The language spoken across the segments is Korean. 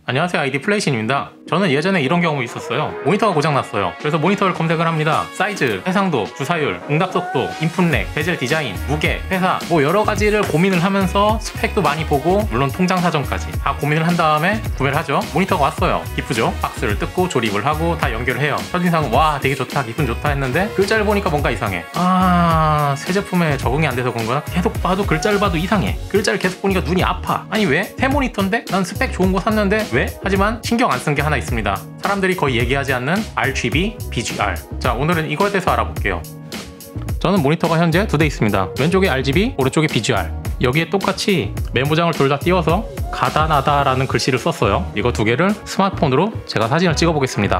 안녕하세요, 아이디 플레이신입니다. 저는 예전에 이런 경험이 있었어요. 모니터가 고장났어요. 그래서 모니터를 검색을 합니다. 사이즈, 해상도, 주사율, 응답속도, 인풋렉, 베젤 디자인, 무게, 회사 뭐 여러가지를 고민을 하면서 스펙도 많이 보고 물론 통장 사정까지 다 고민을 한 다음에 구매를 하죠. 모니터가 왔어요. 기쁘죠? 박스를 뜯고 조립을 하고 다 연결을 해요. 첫인상은 와 되게 좋다, 기분 좋다 했는데 글자를 보니까 뭔가 이상해. 새 제품에 적응이 안 돼서 그런가? 계속 봐도 글자를 봐도 이상해. 글자를 계속 보니까 눈이 아파. 아니 왜? 새 모니터인데? 난 스펙 좋은 거 샀는데 왜? 하지만 신경 안 쓴 게 하나 있습니다. 사람들이 거의 얘기하지 않는 RGB, BGR. 자, 오늘은 이거에 대해서 알아볼게요. 저는 모니터가 현재 두 대 있습니다. 왼쪽에 RGB, 오른쪽에 BGR. 여기에 똑같이 메모장을 둘 다 띄워서 가다나다라는 글씨를 썼어요. 이거 두 개를 스마트폰으로 제가 사진을 찍어 보겠습니다.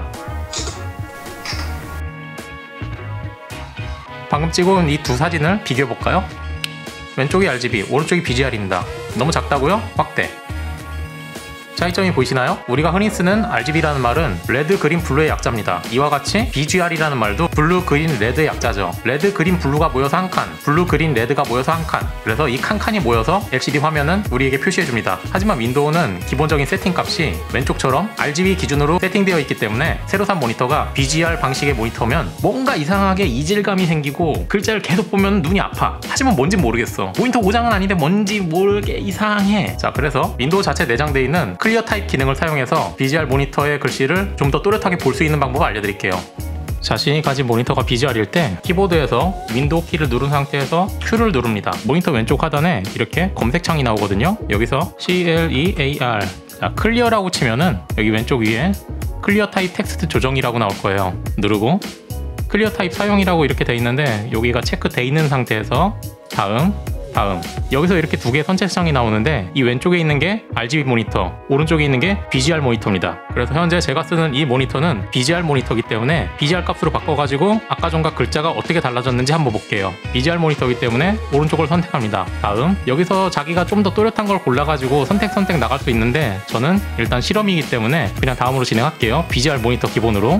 방금 찍어온 이 두 사진을 비교해 볼까요? 왼쪽이 RGB, 오른쪽이 BGR입니다. 너무 작다고요? 확대. 차이점이 보이시나요? 우리가 흔히 쓰는 RGB라는 말은 레드, 그린, 블루의 약자입니다. 이와 같이 BGR이라는 말도 블루, 그린, 레드의 약자죠. 레드, 그린, 블루가 모여서 한 칸, 블루, 그린, 레드가 모여서 한 칸. 그래서 이 칸칸이 모여서 LCD 화면은 우리에게 표시해줍니다. 하지만 윈도우는 기본적인 세팅값이 왼쪽처럼 RGB 기준으로 세팅되어 있기 때문에 새로 산 모니터가 BGR 방식의 모니터면 뭔가 이상하게 이질감이 생기고 글자를 계속 보면 눈이 아파. 하지만 뭔지 모르겠어. 모니터 고장은 아닌데 뭔지 모르게 이상해. 자, 그래서 윈도우 자체 내장되어 있는 클리어 타입 기능을 사용해서 BGR 모니터의 글씨를 좀 더 또렷하게 볼 수 있는 방법을 알려드릴게요. 자신이 가진 모니터가 BGR일 때 키보드에서 윈도우 키를 누른 상태에서 Q를 누릅니다. 모니터 왼쪽 하단에 이렇게 검색창이 나오거든요. 여기서 CLEAR, 자, 클리어라고 치면은 여기 왼쪽 위에 클리어 타입 텍스트 조정이라고 나올 거예요. 누르고 클리어 타입 사용이라고 이렇게 돼 있는데 여기가 체크돼 있는 상태에서 다음 여기서 이렇게 두 개의 선택창이 나오는데 이 왼쪽에 있는 게 RGB 모니터, 오른쪽에 있는 게 BGR 모니터입니다. 그래서 현재 제가 쓰는 이 모니터는 BGR 모니터이기 때문에 BGR 값으로 바꿔가지고 아까 전과 글자가 어떻게 달라졌는지 한번 볼게요. BGR 모니터이기 때문에 오른쪽을 선택합니다. 다음 여기서 자기가 좀 더 또렷한 걸 골라가지고 선택 나갈 수 있는데 저는 일단 실험이기 때문에 그냥 다음으로 진행할게요. BGR 모니터 기본으로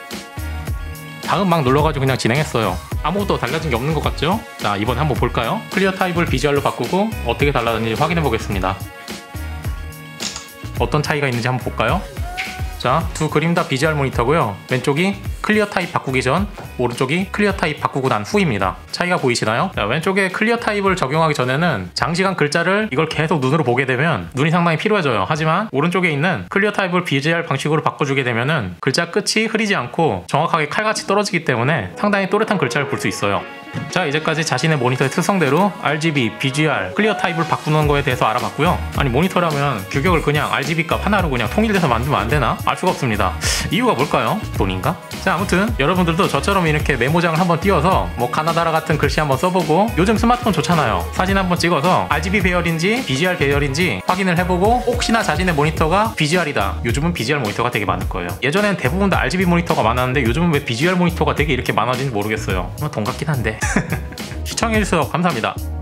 다음 막 눌러가지고 그냥 진행했어요. 아무것도 달라진 게 없는 것 같죠? 자, 이번에 한번 볼까요? 클리어 타입을 BGR로 바꾸고 어떻게 달라졌는지 확인해 보겠습니다. 어떤 차이가 있는지 한번 볼까요? 자, 두 그림 다 BGR 모니터고요. 왼쪽이 클리어 타입 바꾸기 전, 오른쪽이 클리어 타입 바꾸고 난 후입니다. 차이가 보이시나요? 자, 왼쪽에 클리어 타입을 적용하기 전에는 장시간 글자를 이걸 계속 눈으로 보게 되면 눈이 상당히 피로해져요. 하지만 오른쪽에 있는 클리어 타입을 BGR 방식으로 바꿔주게 되면은 글자 끝이 흐리지 않고 정확하게 칼같이 떨어지기 때문에 상당히 또렷한 글자를 볼 수 있어요. 자, 이제까지 자신의 모니터의 특성대로 RGB, BGR, 클리어 타입을 바꾸는 거에 대해서 알아봤고요. 아니 모니터라면 규격을 그냥 RGB 값 하나로 그냥 통일돼서 만들면 안 되나? 알 수가 없습니다. 이유가 뭘까요? 돈인가? 자, 아무튼 여러분들도 저처럼 이렇게 메모장을 한번 띄워서 뭐 가나다라 같은 글씨 한번 써보고 요즘 스마트폰 좋잖아요. 사진 한번 찍어서 RGB 배열인지 BGR 배열인지 확인을 해보고 혹시나 자신의 모니터가 BGR이다. 요즘은 BGR 모니터가 되게 많을 거예요. 예전엔 대부분 다 RGB 모니터가 많았는데 요즘은 왜 BGR 모니터가 되게 이렇게 많아진지 모르겠어요. 돈 같긴 한데. 시청해주셔서 감사합니다.